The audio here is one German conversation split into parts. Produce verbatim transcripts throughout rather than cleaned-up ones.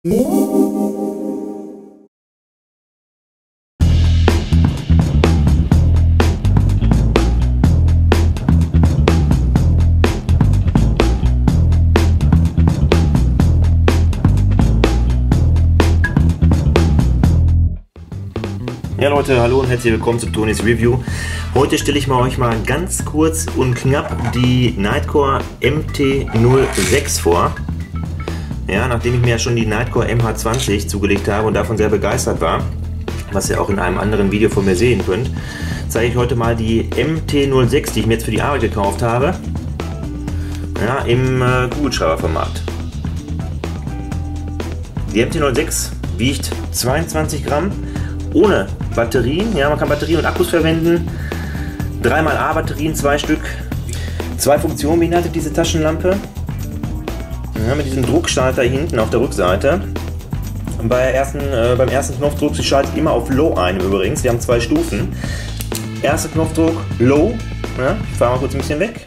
Ja Leute, hallo und herzlich willkommen zu Tonys Review. Heute stelle ich mal euch mal ganz kurz und knapp die Nitecore M T null sechs vor. Ja, nachdem ich mir ja schon die Nitecore M H zwanzig zugelegt habe und davon sehr begeistert war, was ihr auch in einem anderen Video von mir sehen könnt, zeige ich heute mal die M T null sechs, die ich mir jetzt für die Arbeit gekauft habe. Ja, im äh, Kugelschreiberformat. Die M T null sechs wiegt zweiundzwanzig Gramm. Ohne Batterien, ja, man kann Batterien und Akkus verwenden, drei mal A Batterien, zwei Stück, zwei Funktionen beinhaltet diese Taschenlampe, ja, mit diesem Druckschalter hinten auf der Rückseite. Und bei der ersten, äh, beim ersten Knopfdruck, sie schaltet immer auf Low ein übrigens, wir haben zwei Stufen. Erster Knopfdruck Low, ja, ich fahre mal kurz ein bisschen weg.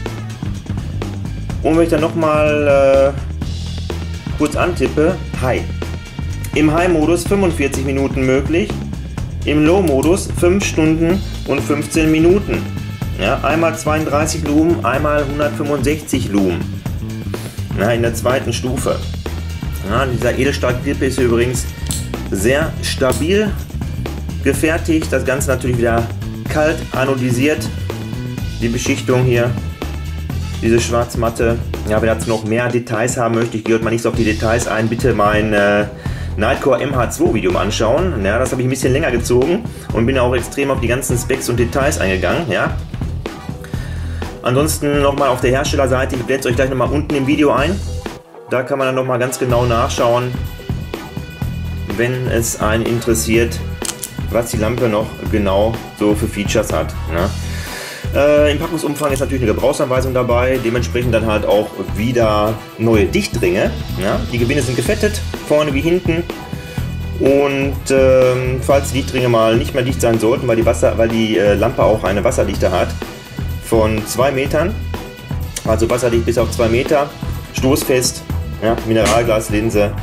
Und wenn ich dann nochmal äh, kurz antippe, High. Im High-Modus fünfundvierzig Minuten möglich, im Low-Modus fünf Stunden und fünfzehn Minuten. Ja, einmal zweiunddreißig Lumen, einmal hundertfünfundsechzig Lumen. Ja, in der zweiten Stufe. Ja, dieser Edelstahl-Klippe ist übrigens sehr stabil gefertigt. Das Ganze natürlich wieder kalt anodisiert. Die Beschichtung hier, diese Schwarzmatte. Ja, wer dazu noch mehr Details haben möchte, ich gehe heute mal nicht so auf die Details ein, bitte mein äh, Nitecore M H zwei Video mal anschauen. Ja, das habe ich ein bisschen länger gezogen und bin auch extrem auf die ganzen Specs und Details eingegangen. Ja. Ansonsten nochmal auf der Herstellerseite, ich blende es euch gleich nochmal unten im Video ein. Da kann man dann nochmal ganz genau nachschauen, wenn es einen interessiert, was die Lampe noch genau so für Features hat. Ja. Äh, Im Packungsumfang ist natürlich eine Gebrauchsanweisung dabei, dementsprechend dann halt auch wieder neue Dichtringe. Ja? Die Gewinde sind gefettet, vorne wie hinten. Und ähm, falls die Dichtringe mal nicht mehr dicht sein sollten, weil die, Wasser, weil die äh, Lampe auch eine Wasserdichte hat von zwei Metern, also wasserdicht bis auf zwei Meter, stoßfest, ja? Mineralglaslinse,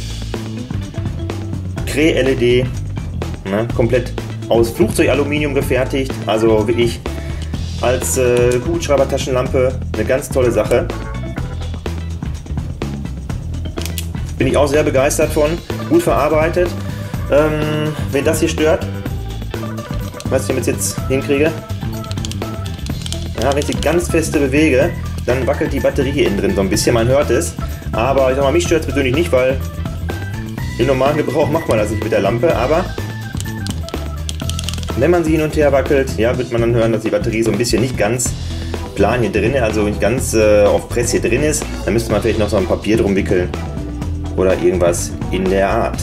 Cree-L E D, ja? Komplett aus Flugzeugaluminium gefertigt, also wirklich als äh, Kugelschreiber-Taschenlampe eine ganz tolle Sache. Bin ich auch sehr begeistert von. Gut verarbeitet. Ähm, wenn das hier stört, was ich damit jetzt hinkriege, ja, wenn ich die ganz feste bewege, dann wackelt die Batterie hier innen drin so ein bisschen. Man hört es. Aber ich sag mal, mich stört es persönlich nicht, weil im normalen Gebrauch macht man das nicht mit der Lampe. Aber wenn man sie hin und her wackelt, ja, wird man dann hören, dass die Batterie so ein bisschen nicht ganz plan hier drin, also nicht ganz äh, auf Press hier drin ist. Dann müsste man vielleicht noch so ein Papier drum wickeln oder irgendwas in der Art.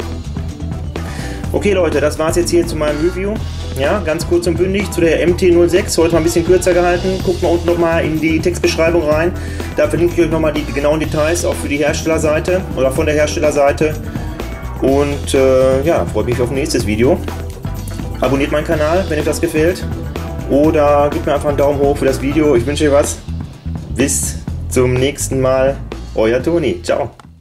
Okay Leute, das war es jetzt hier zu meinem Review. Ja, ganz kurz und bündig zu der M T null sechs, heute mal ein bisschen kürzer gehalten. Guckt mal unten nochmal in die Textbeschreibung rein. Da verlinke ich euch nochmal die genauen Details, auch für die Herstellerseite oder von der Herstellerseite. Und äh, ja, freut mich auf ein nächstes Video. Abonniert meinen Kanal, wenn euch das gefällt. Oder gebt mir einfach einen Daumen hoch für das Video. Ich wünsche euch was. Bis zum nächsten Mal. Euer Toni. Ciao.